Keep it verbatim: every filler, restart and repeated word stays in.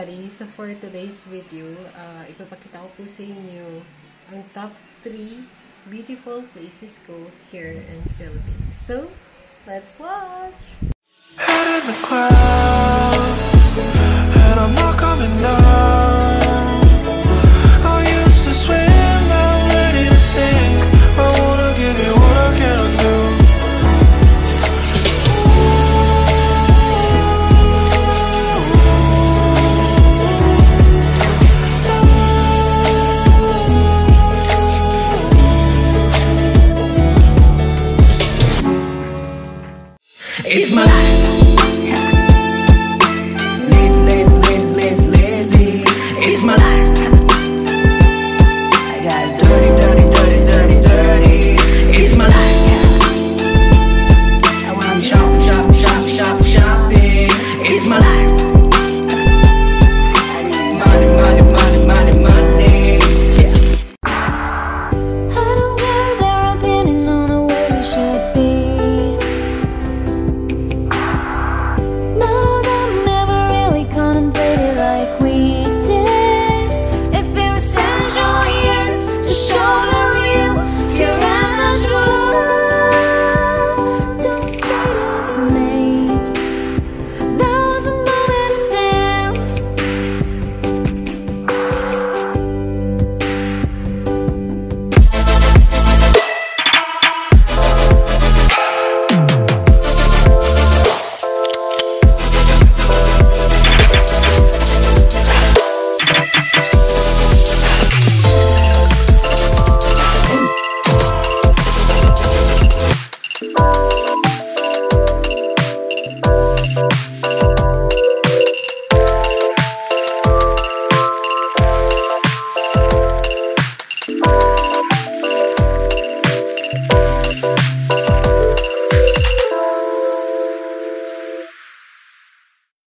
everybody! So for today's video, uh, ipapakita ko po sa inyo ang top three beautiful places ko here in Philippines. So, let's watch! Head in the clouds, and I'm not coming down. I used to swim, now I'm ready to sink. I wanna give you what I cannot do. It's my life.